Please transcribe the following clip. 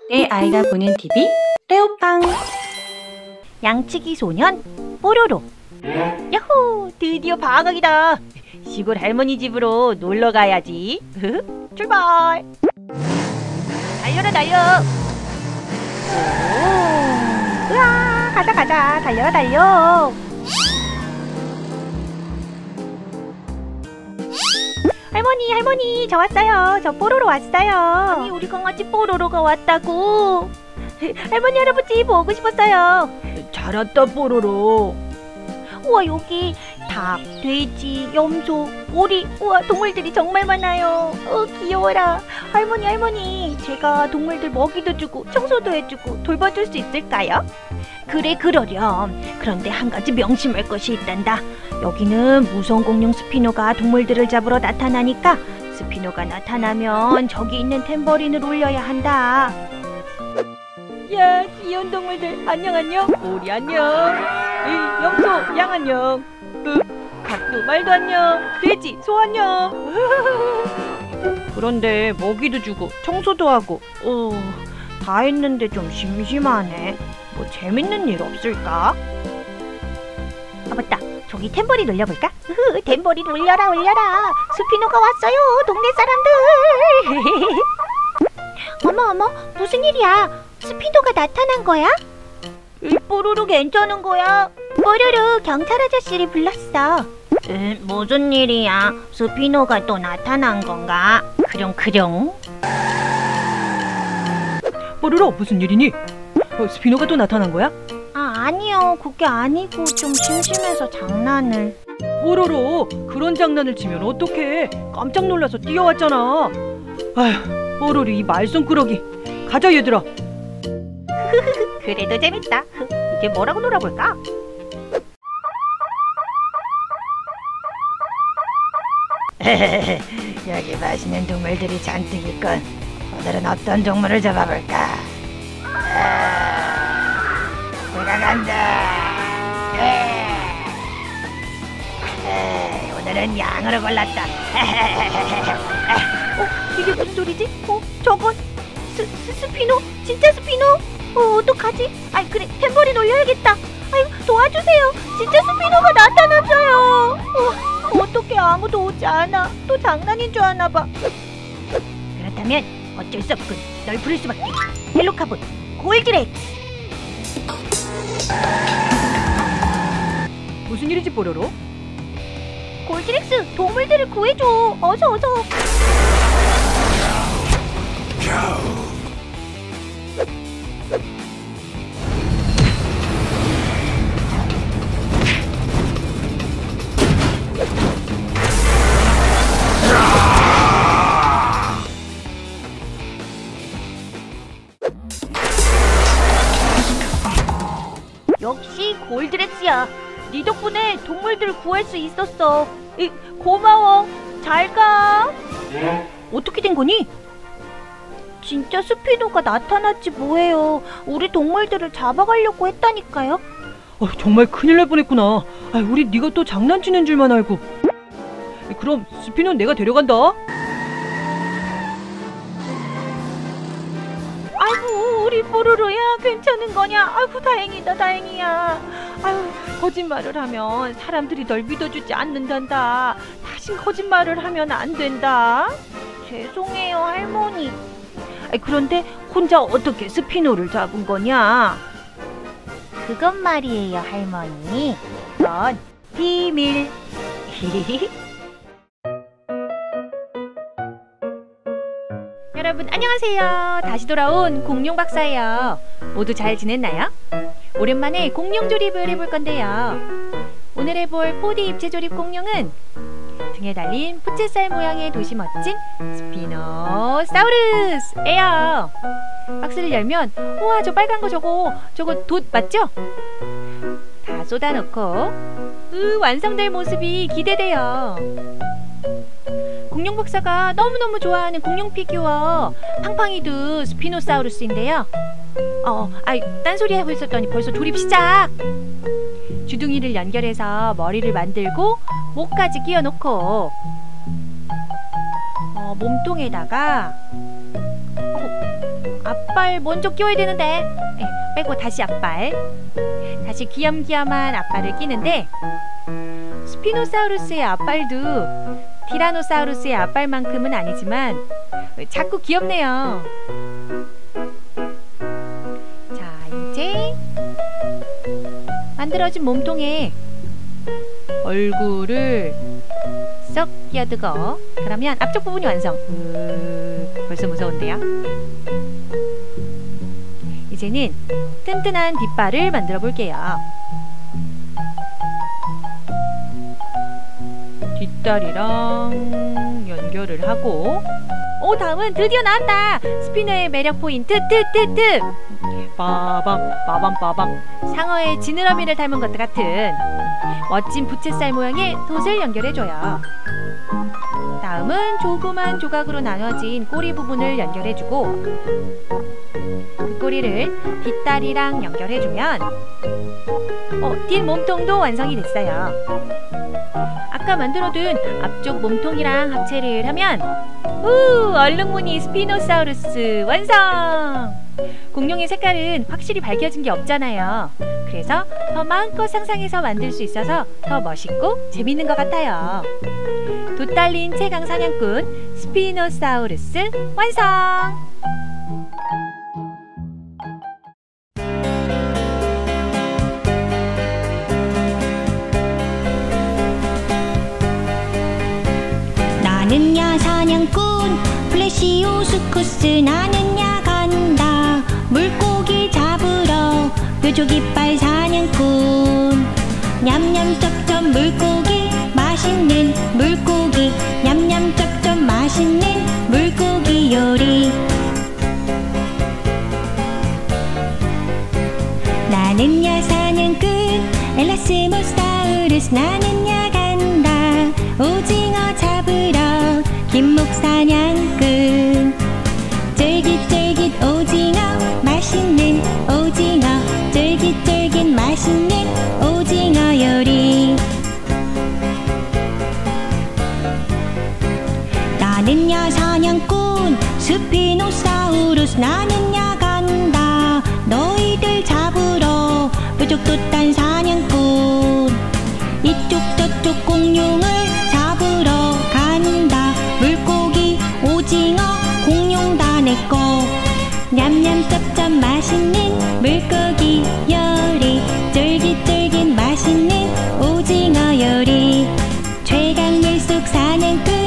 내 아이가 보는 TV 레오빵. 양치기 소년 뽀로로. 야호! 드디어 방학이다. 시골 할머니 집으로 놀러 가야지. 출발! 달려라 달려! 오! 으아! 가자 가자! 달려라 달려! 할머니 저 왔어요. 저 뽀로로 왔어요. 아니 우리 강아지 뽀로로가 왔다고. 할머니 할아버지 보고 싶었어요. 잘 왔다 뽀로로. 우와 여기 닭, 돼지, 염소, 오리, 우와 동물들이 정말 많아요. 귀여워라. 할머니 제가 동물들 먹이도 주고 청소도 해주고 돌봐줄 수 있을까요? 그래 그러렴. 그런데 한 가지 명심할 것이 있단다. 여기는 무서운 공룡 스피노가 동물들을 잡으러 나타나니까 스피노가 나타나면 저기 있는 탬버린을 울려야 한다. 야 귀여운 동물들 안녕. 오리 안녕. 염소 양 안녕. 닭도 말도 안녕. 돼지 소 안녕. 그런데 먹이도 주고 청소도 하고 다 했는데 좀 심심하네. 뭐 재밌는 일 없을까? 아 맞다. 저기 탬버린 올려볼까? 탬버린 올려라. 스피노가 왔어요. 동네 사람들. 어머 무슨 일이야? 스피노가 나타난 거야? 뽀로로 괜찮은 거야? 뽀로로 경찰 아저씨를 불렀어. 무슨 일이야? 스피노가 또 나타난 건가? 그령. 뽀로로 무슨 일이니? 스피노가 또 나타난 거야? 아니요 그게 아니고 좀 심심해서 장난을. 뽀로로 그런 장난을 치면 어떡해. 깜짝 놀라서 뛰어왔잖아. 아휴 뽀로로 이 말썽꾸러기. 가자 얘들아. 그래도 재밌다. 이제 뭐라고 놀아볼까? 여기 맛있는 동물들이 잔뜩 있군. 오늘은 어떤 동물을 잡아볼까? 내가 간다. 오늘은 양으로 골랐다. 이게 무슨 소리지? 저건 스피노? 진짜 스피노? 어떡하지? 그래 탬버린 올려야겠다. 도와주세요. 진짜 스피노가 나타났어요. 어떡해 아무도 오지 않아. 또 장난인 줄 아나봐. 그렇다면 어쩔 수 없군. 널 부를 수밖에. 헬로카봇 골드렉스. 무슨 일이지 뽀로로? 골드렉스 동물들을 구해줘. 어서 역시 골드렉스야. 네 덕분에 동물들을 구할 수 있었어. 고마워. 잘 가. 어떻게 된 거니? 진짜 스피노가 나타났지 뭐예요. 우리 동물들을 잡아가려고 했다니까요. 정말 큰일 날 뻔했구나. 우리 네가 또 장난치는 줄만 알고. 그럼 스피노는 내가 데려간다. 아이고 우리 뽀로로야 괜찮은 거냐? 아이고 다행이야. 거짓말을 하면 사람들이 널 믿어주지 않는단다. 다신 거짓말을 하면 안 된다. 죄송해요 할머니. 그런데 혼자 어떻게 스피노를 잡은 거냐? 그것 말이에요 할머니. 넌 비밀. 여러분 안녕하세요. 다시 돌아온 공룡 박사예요. 모두 잘 지냈나요? 오랜만에 공룡 조립을 해볼 건데요. 오늘 해볼 4D 입체 조립 공룡은 등에 달린 부채살 모양의 도시 멋진 스피노사우루스예요. 박스를 열면 우와 저 빨간 거 저거 돛 맞죠? 다 쏟아놓고 완성될 모습이 기대돼요. 공룡 박사가 너무너무 좋아하는 공룡 피규어 팡팡이도 스피노사우루스인데요. 딴소리 하고 있었더니 벌써 조립 시작! 주둥이를 연결해서 머리를 만들고 목까지 끼워놓고 몸통에다가 앞발 먼저 끼워야 되는데. 네, 빼고 다시 앞발. 다시 귀염귀염한 앞발을 끼는데 스피노사우루스의 앞발도 티라노사우루스의 앞발만큼은 아니지만 자꾸 귀엽네요. 자, 이제 만들어진 몸통에 얼굴을 쏙 끼워두고 그러면 앞쪽 부분이 완성. 벌써 무서운데요? 이제는 튼튼한 뒷발을 만들어 볼게요. 뒷다리랑 연결을 하고 다음은 드디어 나왔다. 스피너의 매력 포인트 트트트 빠밤 빠밤 빠밤. 상어의 지느러미를 닮은 것과 같은 멋진 부채살 모양의 돛을 연결해줘요. 다음은 조그만 조각으로 나눠진 꼬리 부분을 연결해주고 그 꼬리를 뒷다리랑 연결해주면 뒷 몸통도 완성이 됐어요. 아까 만들어둔 앞쪽 몸통이랑 합체를 하면 얼룩무늬 스피노사우루스 완성! 공룡의 색깔은 확실히 밝혀진 게 없잖아요. 그래서 더 마음껏 상상해서 만들 수 있어서 더 멋있고 재밌는 것 같아요. 돛 달린 최강 사냥꾼 스피노사우루스 완성! 나는야 사냥꾼 플래시오스쿠스. 나는야 간다 물고기 잡으러 뾰족 이빨 사냥꾼. 냠냠 쩝쩝 물고기 맛있는 물고기. 냠냠 쩝쩝 맛있는 물고기 요리. 나는야 사냥꾼 엘라스모사우루스. 나는야 간다 오징어 잡으러 김목 사냥꾼. 쫄깃쫄깃 오징어 맛있는 오징어. 쫄깃쫄깃 맛있는 오징어 요리. 나는야 사냥꾼 스피노사우루스. 나는야 간다 너희들 잡으러 뾰족 돛단 사냥꾼. 이쪽 저쪽 공룡을 잡으러 간다. 물고기 오징어 공룡 다 내꺼. 냠냠 쩝쩝 맛있는 물고기 요리. 쫄깃쫄깃 맛있는 오징어 요리. 최강 물속 사냥꾼